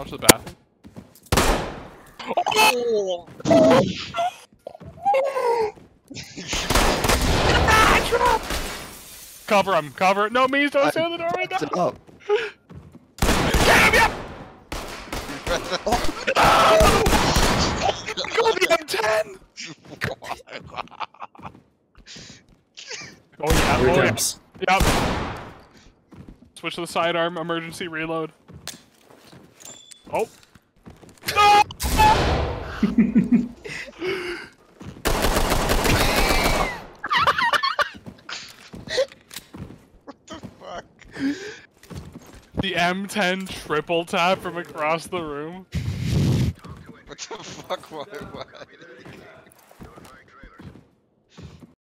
watch the bathroom? Oh! Cover him, cover. No, means don't stay in the door right now. Up. Get him, yeah! Go the M10! Oh yeah, Here oh it yeah. comes. Yep. Switch to the sidearm, emergency reload. Oh. No! What the fuck? The M10 triple tap from across the room. What the fuck? Why?